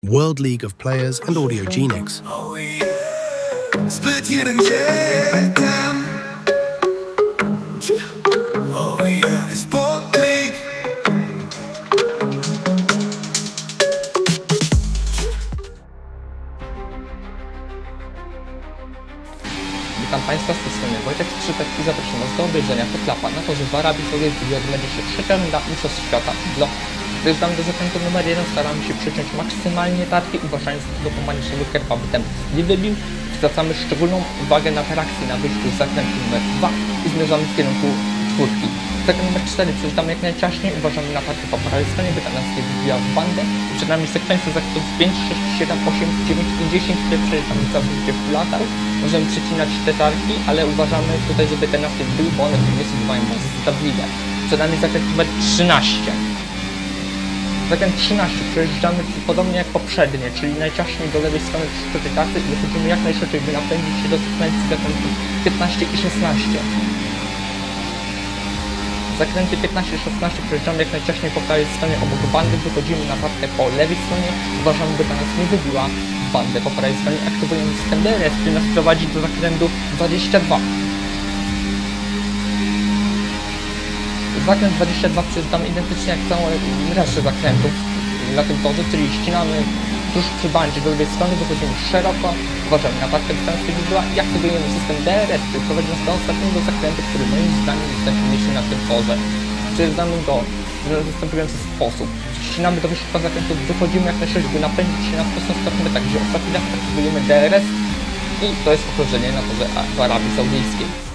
World League of Players and Audiogenics. Zbyt jeden dzień tam. Sport League. Witam Państwa z tej strony Wojtek Skrzypek i zapraszam Was do obejrzenia Kotlapa na to, że w Arabii Saudyjskiej odbędzie się trzecia runda Mistrzostw Świata w LoL. Dojeżdżamy do zakrętu numer 1, staramy się przyciąć maksymalnie tarki, uważając do pomarańczowego kerpa, by ten nie wybił. Zwracamy szczególną uwagę na reakcję na wyjściu z zakrętu numer 2 i zmierzamy w kierunku czwórki. Zakręt numer 4 przejeżdżamy jak najciaśniej, uważamy na tarkę po prawej stronie, by ta nas nie wybija w bandę. Przed nami sekwencja zakrętów 5, 6, 7, 8, 9 i 10, które przejeżdżamy całkowicie w latar. Możemy przecinać te tarki, ale uważamy tutaj, żeby ten nas nie wbił, bo one nie bywają bardzo stabilne. Przed nami zakręt numer 13. Zakręt 13 przejeżdżamy podobnie jak poprzednie, czyli najciaśniej do lewej strony przy tej tarcy i wychodzimy jak najszybciej, by napędzić się do sekwencji zakrętów 15 i 16. Zakręty 15 i 16 przejeżdżamy jak najciaśniej po prawej stronie obok bandy, wychodzimy na tarkę po lewej stronie, uważamy, by ta nas nie wybiła w bandę po prawej stronie, aktywujemy system DRS, który nas prowadzi do zakrętu 22. Zakręt 22 przejeżdżamy identycznie jak całą resztę zakrętów na tym torze, czyli ścinamy tuż przy bandzie do lewej strony, wychodzimy szeroko, uważamy na tarkę dystansu była i aktywujemy system DRS, który prowadzi nas do ostatniego zakrętu, który moim zdaniem jest najsilniejszy na tym torze. Przejeżdżamy go w następujący sposób. Ścinamy do wyższego zakrętu, wychodzimy jak najszybciej, by napędzić się na prostą stronę, tak gdzie ostatni raz aktywujemy DRS i to jest okrążenie na torze w Arabii Saudyjskiej.